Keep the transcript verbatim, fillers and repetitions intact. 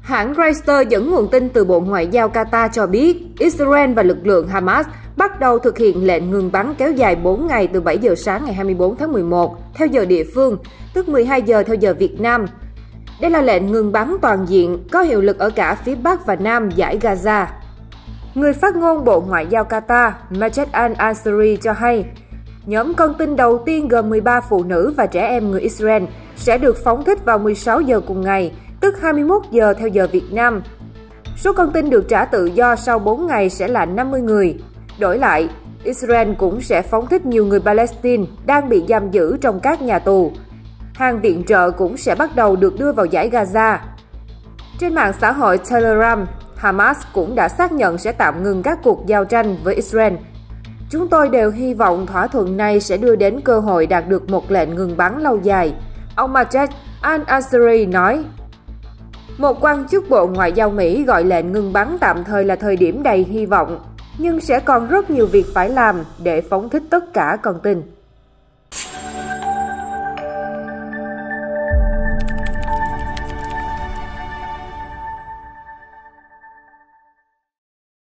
Hãng Reuters dẫn nguồn tin từ Bộ Ngoại giao Qatar cho biết, Israel và lực lượng Hamas bắt đầu thực hiện lệnh ngừng bắn kéo dài bốn ngày từ bảy giờ sáng ngày hai mươi tư tháng mười một, theo giờ địa phương, tức mười hai giờ theo giờ Việt Nam. Đây là lệnh ngừng bắn toàn diện, có hiệu lực ở cả phía Bắc và Nam dải Gaza. Người phát ngôn Bộ Ngoại giao Qatar, Majed al-Ansari cho hay, nhóm con tin đầu tiên gồm mười ba phụ nữ và trẻ em người Israel sẽ được phóng thích vào mười sáu giờ cùng ngày, tức hai mươi mốt giờ theo giờ Việt Nam. Số con tin được trả tự do sau bốn ngày sẽ là năm mươi người. Đổi lại, Israel cũng sẽ phóng thích nhiều người Palestine đang bị giam giữ trong các nhà tù. Hàng viện trợ cũng sẽ bắt đầu được đưa vào dải Gaza. Trên mạng xã hội Telegram, Hamas cũng đã xác nhận sẽ tạm ngừng các cuộc giao tranh với Israel. Chúng tôi đều hy vọng thỏa thuận này sẽ đưa đến cơ hội đạt được một lệnh ngừng bắn lâu dài, ông Majed al-Ansari nói. Một quan chức Bộ Ngoại giao Mỹ gọi lệnh ngừng bắn tạm thời là thời điểm đầy hy vọng, nhưng sẽ còn rất nhiều việc phải làm để phóng thích tất cả con tin.